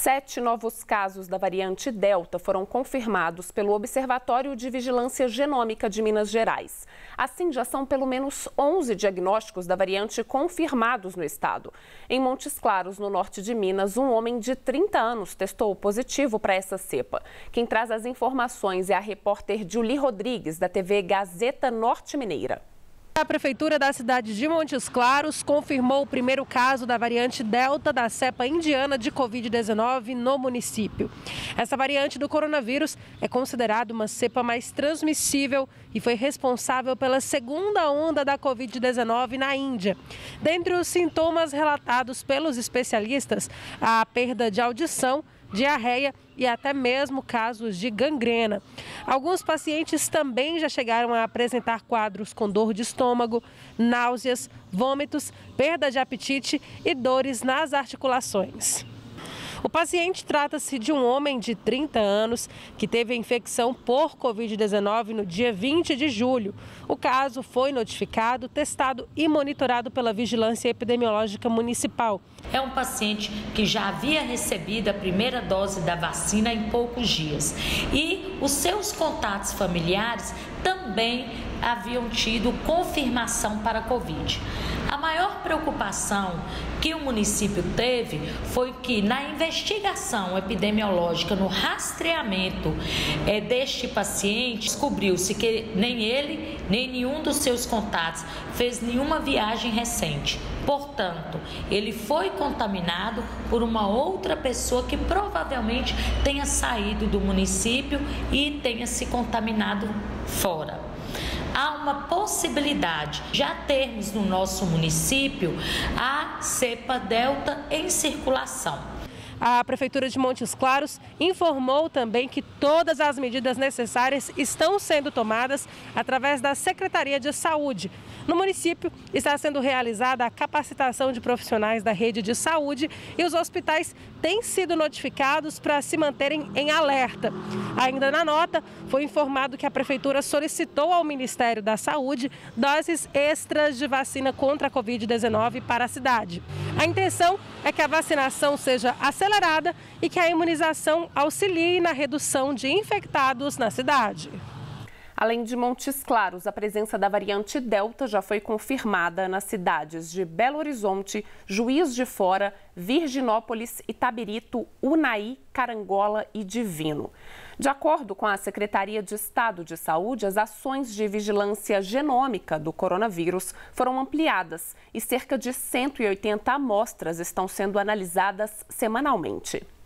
7 novos casos da variante Delta foram confirmados pelo Observatório de Vigilância Genômica de Minas Gerais. Assim, já são pelo menos 11 diagnósticos da variante confirmados no estado. Em Montes Claros, no norte de Minas, um homem de 30 anos testou positivo para essa cepa. Quem traz as informações é a repórter Julie Rodrigues, da TV Gazeta Norte Mineira. A Prefeitura da cidade de Montes Claros confirmou o primeiro caso da variante Delta da cepa indiana de Covid-19 no município. Essa variante do coronavírus é considerada uma cepa mais transmissível e foi responsável pela segunda onda da Covid-19 na Índia. Dentre os sintomas relatados pelos especialistas, a perda de audição, diarreia e até mesmo casos de gangrena. Alguns pacientes também já chegaram a apresentar quadros com dor de estômago, náuseas, vômitos, perda de apetite e dores nas articulações. O paciente trata-se de um homem de 30 anos que teve a infecção por Covid-19 no dia 20 de julho. O caso foi notificado, testado e monitorado pela Vigilância Epidemiológica Municipal. É um paciente que já havia recebido a primeira dose da vacina em poucos dias e os seus contatos familiares também haviam tido confirmação para a Covid. A maior preocupação que o município teve foi que na investigação epidemiológica, no rastreamento deste paciente, descobriu-se que nem ele, nem nenhum dos seus contatos fez nenhuma viagem recente. Portanto, ele foi contaminado por uma outra pessoa que provavelmente tenha saído do município e tenha se contaminado fora. Há uma possibilidade de já termos no nosso município a cepa Delta em circulação. A Prefeitura de Montes Claros informou também que todas as medidas necessárias estão sendo tomadas através da Secretaria de Saúde. No município está sendo realizada a capacitação de profissionais da rede de saúde e os hospitais têm sido notificados para se manterem em alerta. Ainda na nota, foi informado que a Prefeitura solicitou ao Ministério da Saúde doses extras de vacina contra a Covid-19 para a cidade. A intenção é que a vacinação seja acelerada e que a imunização auxilie na redução de infectados na cidade. Além de Montes Claros, a presença da variante Delta já foi confirmada nas cidades de Belo Horizonte, Juiz de Fora, Virginópolis, Itabirito, Unai, Carangola e Divino. De acordo com a Secretaria de Estado de Saúde, as ações de vigilância genômica do coronavírus foram ampliadas e cerca de 180 amostras estão sendo analisadas semanalmente.